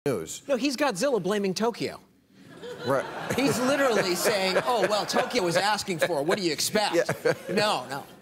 news. No, he's Godzilla blaming Tokyo. Right. He's literally saying, oh, well, Tokyo was asking for it. What do you expect? Yeah. No.